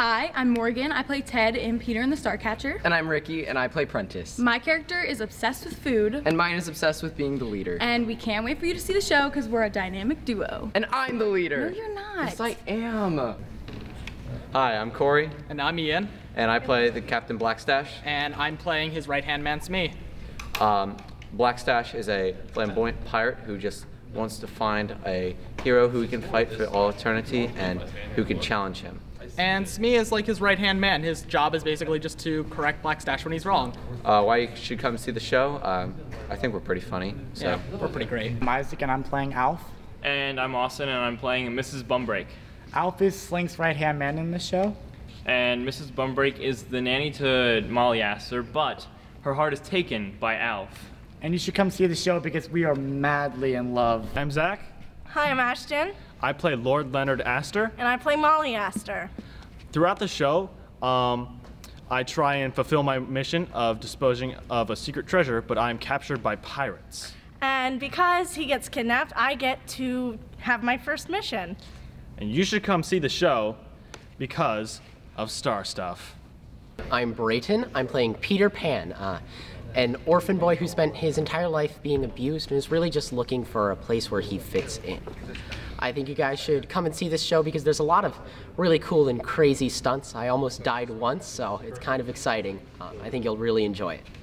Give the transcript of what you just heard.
Hi, I'm Morgan. I play Ted in Peter and the Starcatcher. And I'm Ricky, and I play Prentice. My character is obsessed with food. And mine is obsessed with being the leader. And we can't wait for you to see the show because we're a dynamic duo. And I'm the leader. No, you're not. Yes, I am. Hi, I'm Corey. And I'm Ian. And I play the Captain Blackstash. And I'm playing his right-hand man, Smee. Blackstash is a flamboyant pirate who just wants to find a hero who he can fight for all eternity and who can challenge him. And Smee is like his right-hand man. His job is basically just to correct Blackstash when he's wrong. Why you should come see the show? I think we're pretty funny. So. Yeah, we're pretty great. I'm Isaac and I'm playing Alf. And I'm Austin and I'm playing Mrs. Bumbrake. Alf is Slink's right-hand man in the show. And Mrs. Bumbrake is the nanny to Molly Astor, but her heart is taken by Alf. And you should come see the show because we are madly in love. I'm Zach. Hi, I'm Ashton. I play Lord Leonard Astor. And I play Molly Astor. Throughout the show, I try and fulfill my mission of disposing of a secret treasure, but I'm captured by pirates. And because he gets kidnapped, I get to have my first mission. And you should come see the show because of Star Stuff. I'm Brayton. I'm playing Peter Pan, an orphan boy who spent his entire life being abused and is really just looking for a place where he fits in. I think you guys should come and see this show because there's a lot of really cool and crazy stunts. I almost died once, so it's kind of exciting. I think you'll really enjoy it.